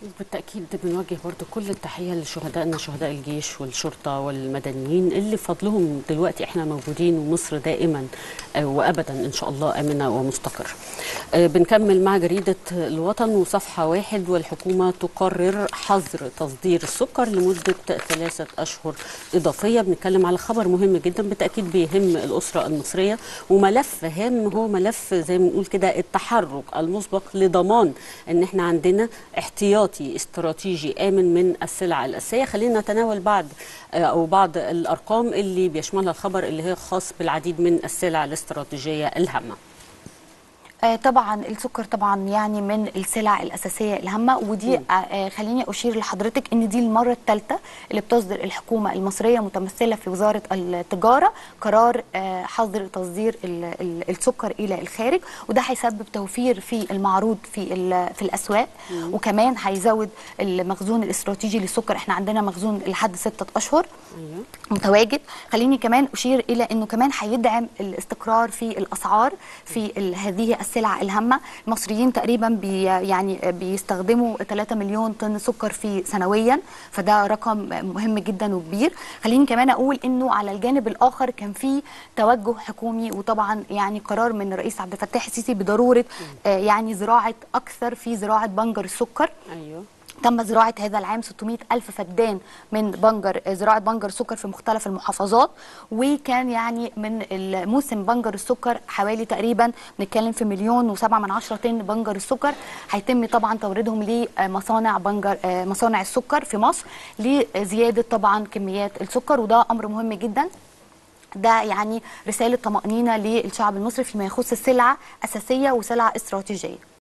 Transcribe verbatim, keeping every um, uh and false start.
بالتأكيد بنوجه برضو كل التحية لشهدائنا، شهداء الجيش والشرطة والمدنيين اللي فضلهم دلوقتي احنا موجودين، ومصر دائما آه، وأبدا إن شاء الله آمنة ومستقرة. آه، بنكمل مع جريدة الوطن وصفحة واحد: والحكومة تقرر حظر تصدير السكر لمدة ثلاثة أشهر إضافية. بنتكلم على خبر مهم جدا بالتأكيد بيهم الأسرة المصرية، وملف هام هو ملف زي ما بنقول كده التحرك المسبق لضمان ان احنا عندنا احتياطي استراتيجي آمن من السلع الأساسية. خلينا نتناول بعض أو بعض الأرقام اللي بيشملها الخبر اللي هي خاص بالعديد من السلع الاستراتيجية الهامة. آه طبعا السكر طبعا يعني من السلع الاساسيه الهامه، ودي آه خليني اشير لحضرتك ان دي المره الثالثه اللي بتصدر الحكومه المصريه متمثله في وزاره التجاره قرار آه حظر تصدير ال ال السكر الى الخارج، وده هيسبب توفير في المعروض في في الاسواق، مم. وكمان هيزود المخزون الاستراتيجي للسكر. احنا عندنا مخزون لحد ستة اشهر مم. متواجد. خليني كمان اشير الى انه كمان هيدعم الاستقرار في الاسعار في هذه السلع الهامه. المصريين تقريبا بي يعني بيستخدموا ثلاثة مليون طن سكر في سنويا، فده رقم مهم جدا وكبير. خليني كمان اقول انه على الجانب الاخر كان في توجه حكومي، وطبعا يعني قرار من الرئيس عبد الفتاح السيسي بضروره آه يعني زراعه اكثر في زراعه بنجر السكر. ايوه تم زراعة هذا العام ستمائة ألف فدان من بنجر، زراعة بنجر سكر في مختلف المحافظات، وكان يعني من الموسم بنجر السكر حوالي تقريبا بنتكلم في مليون وسبعة من عشرة طن بنجر السكر. هيتم طبعا توريدهم لمصانع بنجر مصانع السكر في مصر لزيادة طبعا كميات السكر، وده أمر مهم جدا. ده يعني رسالة طمأنينة للشعب المصري فيما يخص السلعة أساسية وسلعة استراتيجية.